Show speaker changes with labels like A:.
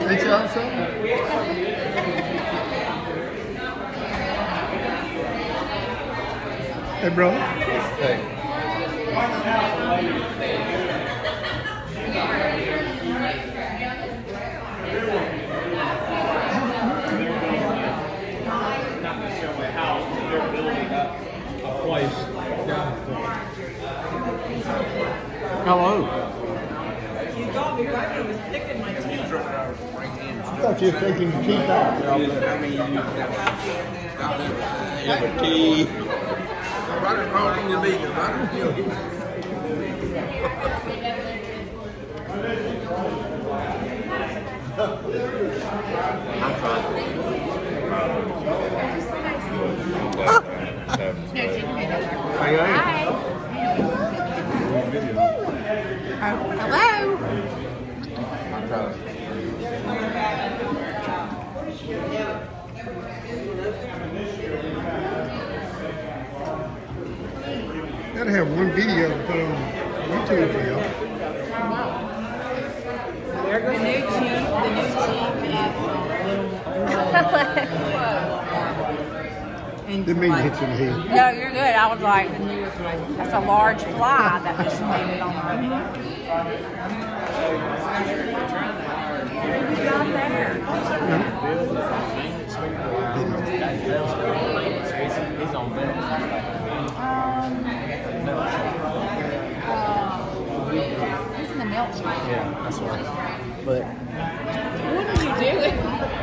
A: Ain't y'all so? Hey, bro.
B: Hey.
C: Not necessarily how they're building up a place.
A: Hello.
D: You got me right when I was sticking my teeth.
A: I thought you were taking your teeth out.
B: You have a key.
E: Right across from your knee, right in your knee.
B: I'm trying.
A: Hey,
F: Hi. Hello.
B: I'm trying.
A: Gotta have one video to put on YouTube for y'all.
D: The new chief is
A: Didn't mean to hit you in the head.
F: No, you're good. I was like, that's a large fly that just landed on my head. Who's got there?
C: He's on
F: He's in the milk shop.
C: Yeah, that's right. But
F: What are you doing?